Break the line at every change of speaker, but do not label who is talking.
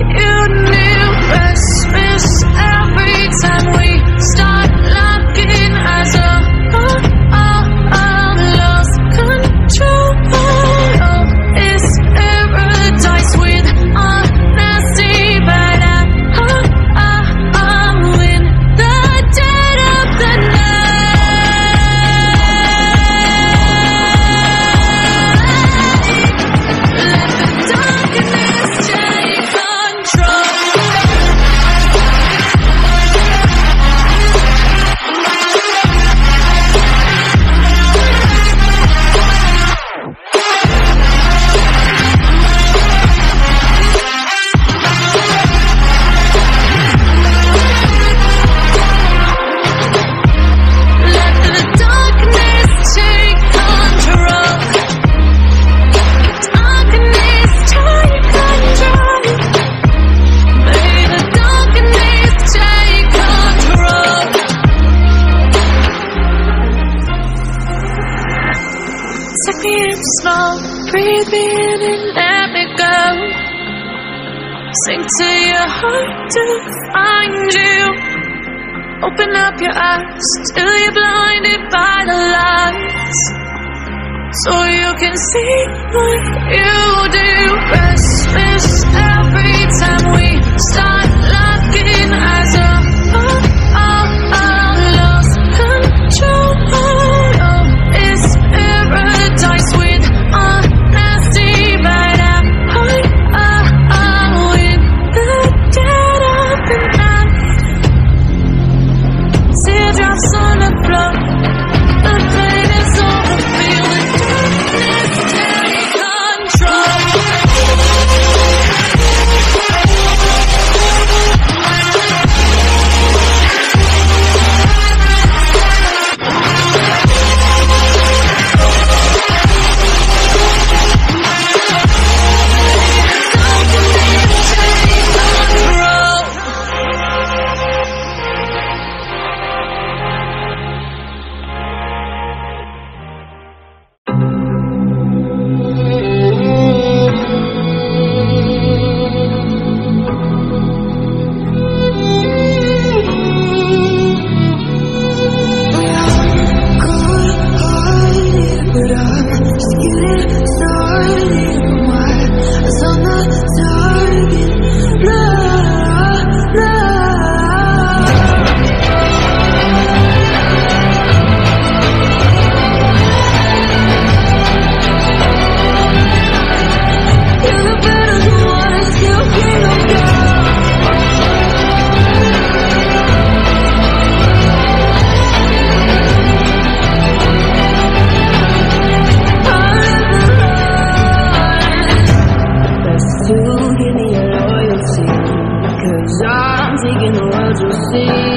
you knew. Restless every time we start looking as a lost control. Oh, it's paradise with honesty, but I'm in the dead of the slow, breathe me in and let me go. Sink to your heart to find you. Open up your eyes till you're blinded by the lights, so you can see what you do. Restless every time we start looking as a lost control. Oh, it's paradise with honesty, but I'm in the dead of the night. Teardrops on the floor, the pain is over, feeling darkness take control. Give me your loyalty, 'cause I'm taking the world you'll see.